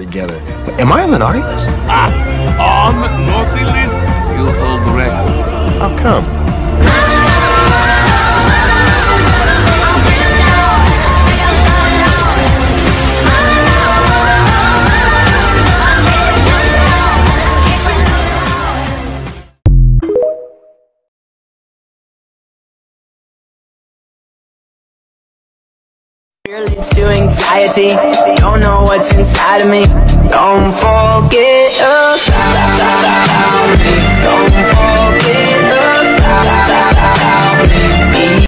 together. Am I on the naughty list? On naughty list, you hold the record. How come? Leads to anxiety, don't know what's inside of me. Don't forget about me. Don't forget about me.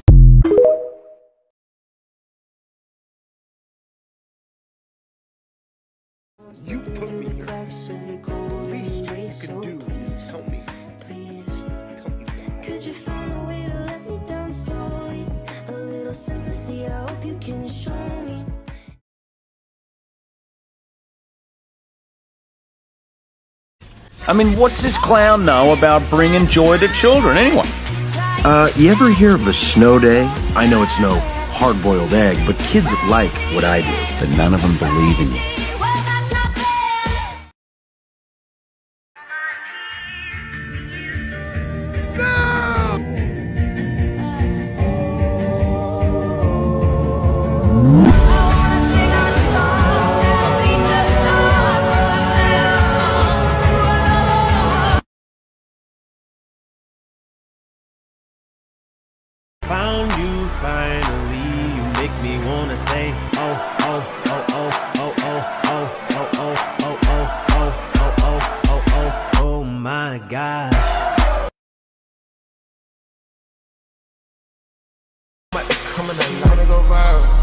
You put me here. The least you can do is tell me. Tell me why. Could you find a way to let me down slowly? A little sympathy, I hope you can show me. I mean, what's this clown know about bringing joy to children, anyway? You ever hear of a snow day? I know it's no hard-boiled egg, but kids like what I do. But none of them believe in you. Found you finally, you make me wanna say, oh, oh, oh, oh, oh, oh, oh, oh, oh, oh, oh, oh, oh, oh, oh, oh my gosh. Coming, I'm gonna go viral.